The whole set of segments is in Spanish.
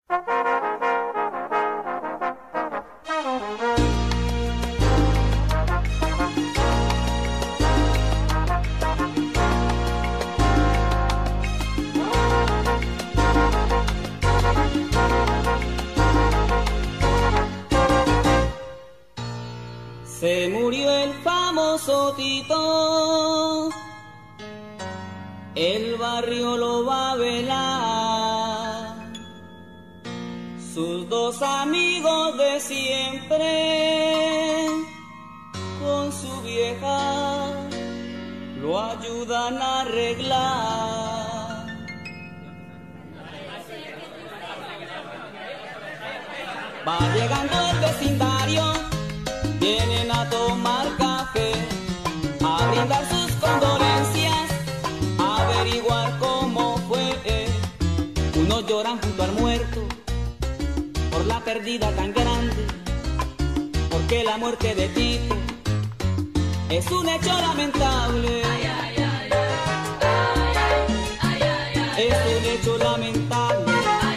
Se murió el famoso Tito, el barrio lo va a velar. Sus dos amigos de siempre, con su vieja, lo ayudan a arreglar. Va llegando el vecindario, vienen a tomar café, a brindar sus condolencias, a averiguar cómo fue. Unos lloran junto al muerto por la pérdida tan grande, porque la muerte de Tito es un hecho lamentable. Es un hecho lamentable.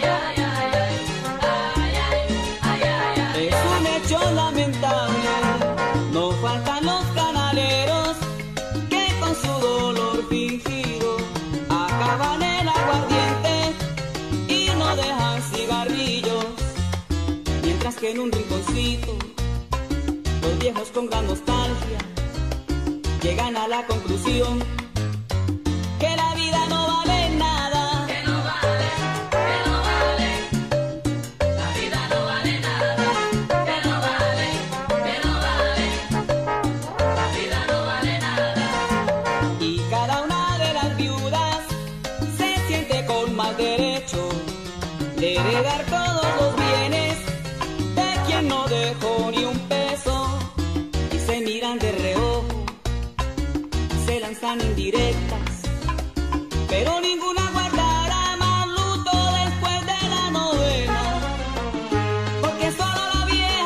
Es un hecho lamentable. No faltan los canaleros que con su dolor fingido acaban el aguardiente y no dejan cigarrillos, mientras que en un rinconcito los viejos con gran nostalgia llegan a la conclusión que la vida no vale nada. Que no vale, que no vale, la vida no vale nada. Que no vale, que no vale, la vida no vale nada. Y cada una de las viudas se siente con más derecho de heredar todos los bienes de quien no dejó ni un peso, y se miran de reojo, se lanzan indirectas, pero ninguna guardará más luto después de la novena, porque solo la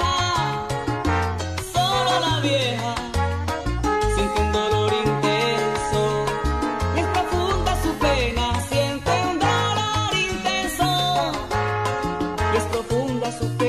vieja, siente un dolor intenso, y es profunda su pena, siente un dolor intenso, y es profunda su pena.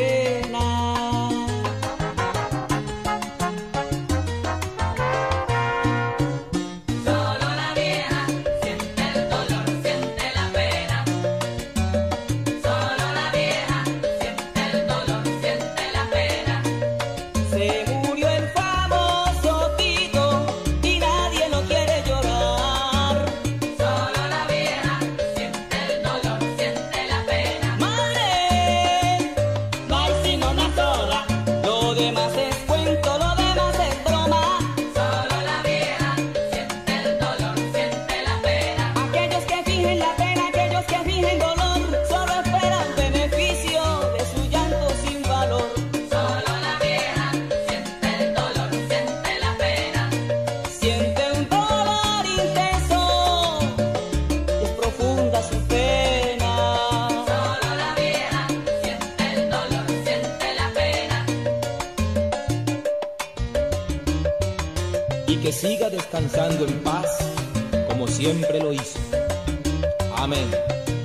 Solo la vieja siente el dolor, siente la pena. Solo la vieja siente el dolor, siente la pena. Se murió el famoso Tito y nadie lo quiere llorar. Solo la vieja siente el dolor, siente la pena. Madre, no hay sino una sola, lo demás es cuento, lo demás es broma. Solo la vieja siente el dolor, siente la pena. Aquellos que fingen la pena, aquellos que fingen dolor, solo esperan beneficio de su llanto sin valor. Solo la vieja siente el dolor, siente la pena. Siente un dolor intenso y es profunda su pena. Solo la vieja siente el dolor, siente la pena. Y que siga descansando en paz como siempre lo hizo. Amén.